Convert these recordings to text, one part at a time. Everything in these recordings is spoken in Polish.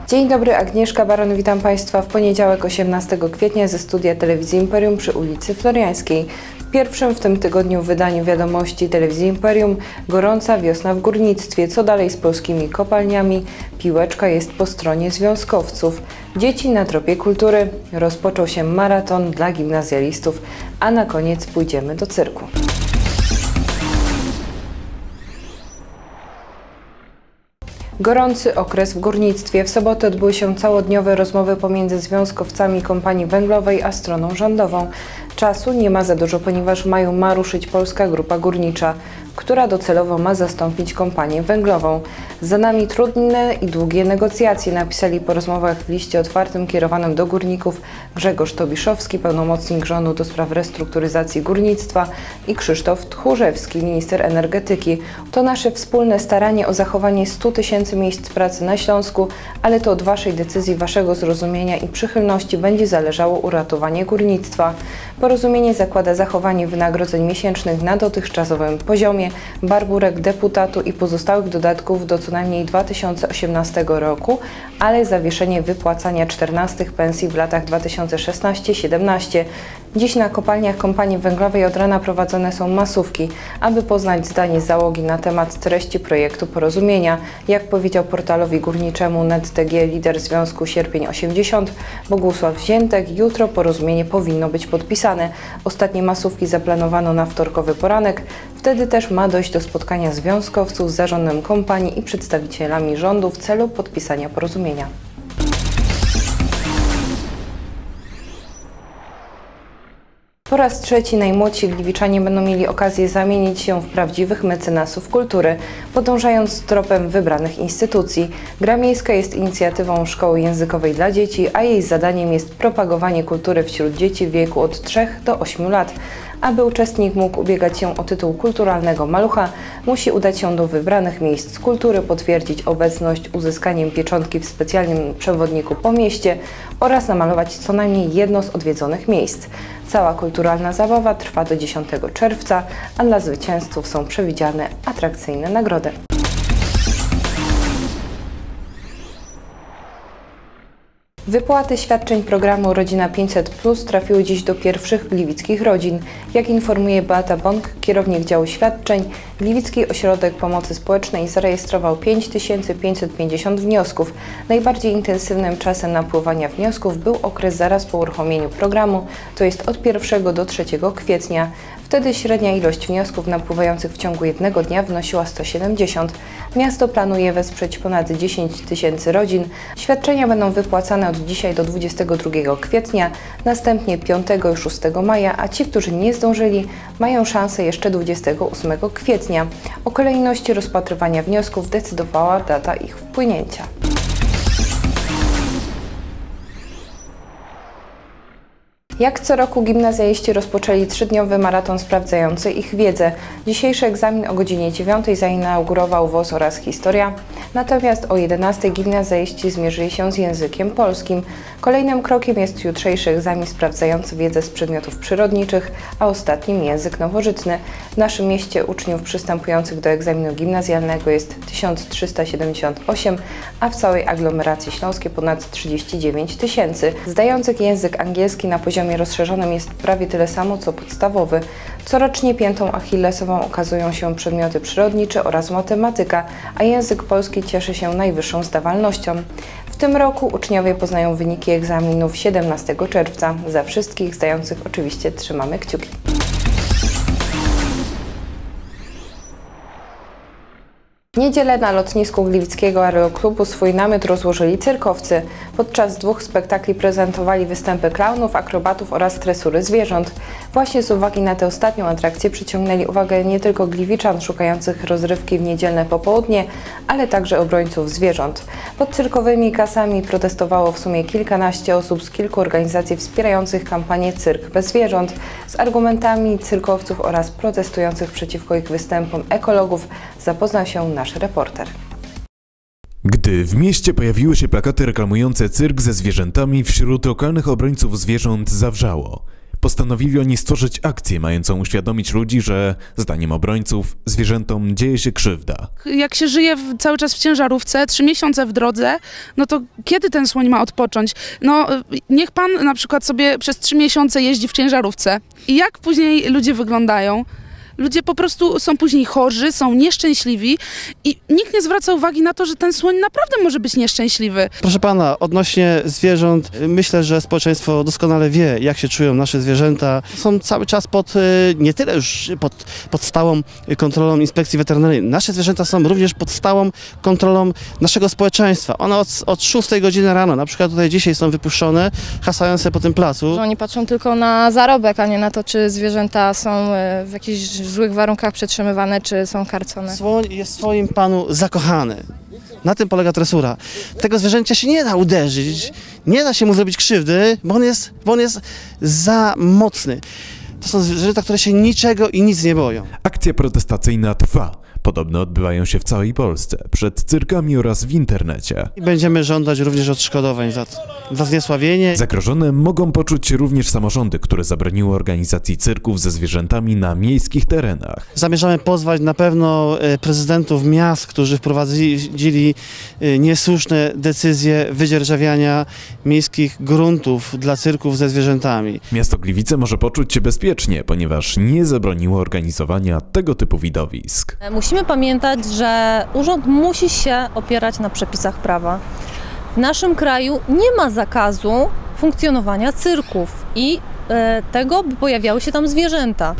Dzień dobry, Agnieszka Baron, witam Państwa w poniedziałek 18 kwietnia ze studia Telewizji Imperium przy ulicy Floriańskiej. W pierwszym w tym tygodniu wydaniu wiadomości Telewizji Imperium gorąca wiosna w górnictwie. Co dalej z polskimi kopalniami? Piłeczka jest po stronie związkowców. Dzieci na tropie kultury. Rozpoczął się maraton dla gimnazjalistów, a na koniec pójdziemy do cyrku. Gorący okres w górnictwie. W sobotę odbyły się całodniowe rozmowy pomiędzy związkowcami kompanii węglowej a stroną rządową. Czasu nie ma za dużo, ponieważ w maju ma ruszyć Polska Grupa Górnicza, która docelowo ma zastąpić kompanię węglową. Za nami trudne i długie negocjacje, napisali po rozmowach w liście otwartym kierowanym do górników Grzegorz Tobiszowski, pełnomocnik rządu do spraw restrukturyzacji górnictwa, i Krzysztof Tchórzewski, minister energetyki. To nasze wspólne staranie o zachowanie 100 000 miejsc pracy na Śląsku, ale to od Waszej decyzji, Waszego zrozumienia i przychylności będzie zależało uratowanie górnictwa. Porozumienie zakłada zachowanie wynagrodzeń miesięcznych na dotychczasowym poziomie, barbórek deputatu i pozostałych dodatków do co najmniej 2018 roku, ale zawieszenie wypłacania 14 pensji w latach 2016-17. Dziś na kopalniach kompanii węglowej od rana prowadzone są masówki, aby poznać zdanie załogi na temat treści projektu porozumienia. Jak powiedział portalowi górniczemu NetTG lider związku Sierpień 80 Bogusław Ziętek, jutro porozumienie powinno być podpisane. Ostatnie masówki zaplanowano na wtorkowy poranek. Wtedy też ma dojść do spotkania związkowców z zarządem kompanii i przedstawicielami rządu w celu podpisania porozumienia. Po raz trzeci najmłodsi gliwiczanie będą mieli okazję zamienić się w prawdziwych mecenasów kultury, podążając tropem wybranych instytucji. Gra Miejska jest inicjatywą szkoły językowej dla dzieci, a jej zadaniem jest propagowanie kultury wśród dzieci w wieku od 3 do 8 lat. Aby uczestnik mógł ubiegać się o tytuł kulturalnego malucha, musi udać się do wybranych miejsc kultury, potwierdzić obecność uzyskaniem pieczątki w specjalnym przewodniku po mieście oraz namalować co najmniej jedno z odwiedzonych miejsc. Cała kulturalna zabawa trwa do 10 czerwca, a dla zwycięzców są przewidziane atrakcyjne nagrody. Wypłaty świadczeń programu Rodzina 500+ trafiły dziś do pierwszych gliwickich rodzin. Jak informuje Beata Bąk, kierownik działu świadczeń, Gliwicki Ośrodek Pomocy Społecznej zarejestrował 5550 wniosków. Najbardziej intensywnym czasem napływania wniosków był okres zaraz po uruchomieniu programu, to jest od 1 do 3 kwietnia. Wtedy średnia ilość wniosków napływających w ciągu jednego dnia wynosiła 170. Miasto planuje wesprzeć ponad 10 000 rodzin. Świadczenia będą wypłacane od dzisiaj do 22 kwietnia, następnie 5 i 6 maja, a ci, którzy nie zdążyli, mają szansę jeszcze 28 kwietnia. O kolejności rozpatrywania wniosków decydowała data ich wpłynięcia. Jak co roku gimnazjaliści rozpoczęli 3-dniowy maraton sprawdzający ich wiedzę. Dzisiejszy egzamin o godzinie 9 zainaugurował WOS oraz historia, natomiast o 11 gimnazjaliści zmierzyli się z językiem polskim. Kolejnym krokiem jest jutrzejszy egzamin sprawdzający wiedzę z przedmiotów przyrodniczych, a ostatnim język nowożytny. W naszym mieście uczniów przystępujących do egzaminu gimnazjalnego jest 1378, a w całej aglomeracji śląskiej ponad 39 000. Zdających język angielski na poziomie rozszerzonym jest prawie tyle samo co podstawowy. Corocznie piętą achillesową okazują się przedmioty przyrodnicze oraz matematyka, a język polski cieszy się najwyższą zdawalnością. W tym roku uczniowie poznają wyniki egzaminów 17 czerwca. Za wszystkich zdających oczywiście trzymamy kciuki. W niedzielę na lotnisku Gliwickiego Aeroklubu swój namiot rozłożyli cyrkowcy. Podczas 2 spektakli prezentowali występy klaunów, akrobatów oraz tresury zwierząt. Właśnie z uwagi na tę ostatnią atrakcję przyciągnęli uwagę nie tylko gliwiczan szukających rozrywki w niedzielne popołudnie, ale także obrońców zwierząt. Pod cyrkowymi kasami protestowało w sumie kilkanaście osób z kilku organizacji wspierających kampanię Cyrk bez zwierząt. Z argumentami cyrkowców oraz protestujących przeciwko ich występom ekologów zapoznał się nasz reporter. Gdy w mieście pojawiły się plakaty reklamujące cyrk ze zwierzętami, wśród lokalnych obrońców zwierząt zawrzało. Postanowili oni stworzyć akcję mającą uświadomić ludzi, że, zdaniem obrońców, zwierzętom dzieje się krzywda. Jak się żyje cały czas w ciężarówce, 3 miesiące w drodze, no to kiedy ten słoń ma odpocząć? No niech pan na przykład sobie przez 3 miesiące jeździ w ciężarówce i jak później ludzie wyglądają? Ludzie po prostu są później chorzy, są nieszczęśliwi i nikt nie zwraca uwagi na to, że ten słoń naprawdę może być nieszczęśliwy. Proszę pana, odnośnie zwierząt, myślę, że społeczeństwo doskonale wie, jak się czują nasze zwierzęta. Są cały czas nie tyle już pod stałą kontrolą inspekcji weterynaryjnej. Nasze zwierzęta są również pod stałą kontrolą naszego społeczeństwa. One od 6 godziny rano, na przykład tutaj dzisiaj są wypuszczone, hasają sobie po tym placu. Oni patrzą tylko na zarobek, a nie na to, czy zwierzęta są w jakichś złych warunkach przetrzymywane, czy są karcone. Słoń jest w swoim panu zakochany. Na tym polega tresura. Tego zwierzęcia się nie da uderzyć, nie da się mu zrobić krzywdy, bo on jest za mocny. To są zwierzęta, które się niczego i nic nie boją. Akcja protestacyjna trwa. Podobno odbywają się w całej Polsce, przed cyrkami oraz w internecie. I będziemy żądać również odszkodowań za zniesławienie. Zagrożone mogą poczuć się również samorządy, które zabroniły organizacji cyrków ze zwierzętami na miejskich terenach. Zamierzamy pozwać na pewno prezydentów miast, którzy wprowadzili niesłuszne decyzje wydzierżawiania miejskich gruntów dla cyrków ze zwierzętami. Miasto Gliwice może poczuć się bezpiecznie, ponieważ nie zabroniło organizowania tego typu widowisk. Musimy pamiętać, że urząd musi się opierać na przepisach prawa. W naszym kraju nie ma zakazu funkcjonowania cyrków i tego, by pojawiały się tam zwierzęta.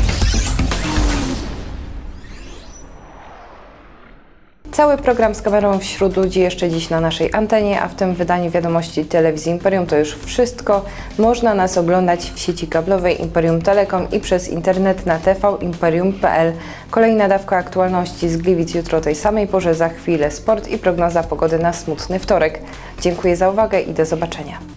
Cały program z kamerą wśród ludzi jeszcze dziś na naszej antenie, a w tym wydaniu wiadomości Telewizji Imperium to już wszystko. Można nas oglądać w sieci kablowej Imperium Telekom i przez internet na tvimperium.pl. Kolejna dawka aktualności z Gliwic jutro o tej samej porze, za chwilę sport i prognoza pogody na smutny wtorek. Dziękuję za uwagę i do zobaczenia.